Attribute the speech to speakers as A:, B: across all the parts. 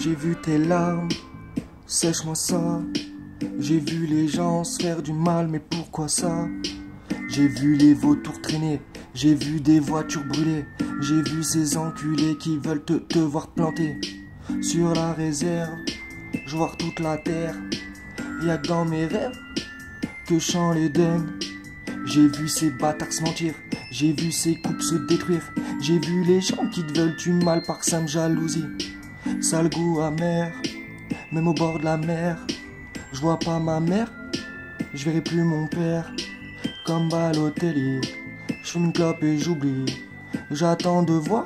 A: J'ai vu tes larmes, sèche-moi ça. J'ai vu les gens se faire du mal, mais pourquoi ça? J'ai vu les vautours traîner, j'ai vu des voitures brûler. J'ai vu ces enculés qui veulent te voir planter. Sur la réserve, je vois toute la terre. Y'a que dans mes rêves que chantent les dingues. J'ai vu ces bâtards se mentir, j'ai vu ces couples se détruire. J'ai vu les gens qui te veulent du mal par simple jalousie. Sale goût amer, même au bord de la mer. Je vois pas ma mère, je verrai plus mon père. Comme Balotelli, je fume une clope et j'oublie. J'attends de voir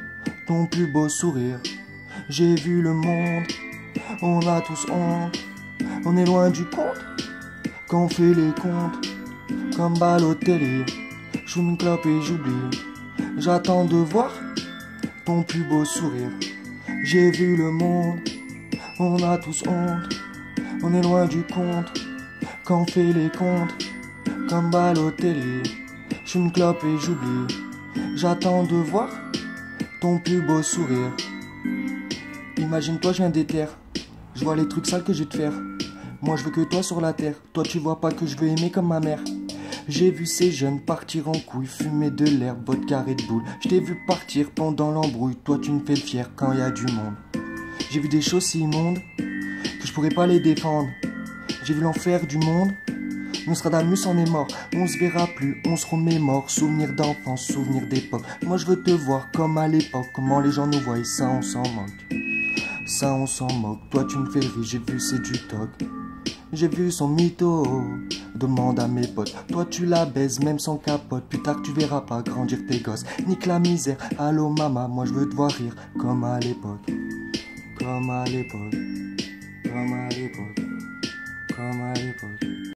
A: ton plus beau sourire. J'ai vu le monde, on a tous honte. On est loin du compte, quand on fait les comptes. Comme Balotelli, je fume une clope et j'oublie. J'attends de voir ton plus beau sourire. J'ai vu le monde, on a tous honte. On est loin du compte, quand on fait les comptes. Comme Balotelli, je fume une clope et j'oublie. J'attends de voir ton plus beau sourire. Imagine-toi, je viens des terres. Je vois les trucs sales que j'ai te faire. Moi je veux que toi sur la terre. Toi tu vois pas que je veux aimer comme ma mère. J'ai vu ces jeunes partir en couille, fumer de l'herbe, vodka Red Bull. Je t'ai vu partir pendant l'embrouille. Toi tu me fais le fier quand y a du monde. J'ai vu des choses si immondes que je pourrais pas les défendre. J'ai vu l'enfer du monde. Nostradamus en est mort, on se verra plus, on se remémore. Souvenirs d'enfance, souvenirs d'époque. Moi je veux te voir comme à l'époque. Comment les gens nous voient et ça on s'en moque. Ça on s'en moque, toi tu me fais rire, j'ai vu c'est du toc. J'ai vu son mytho, demande à mes potes. Toi tu la baises même sans capote. Plus tard tu verras pas grandir tes gosses. Nique la misère, allô maman, moi je veux te voir rire. Comme à l'époque, comme à l'époque, comme à l'époque, comme à l'époque.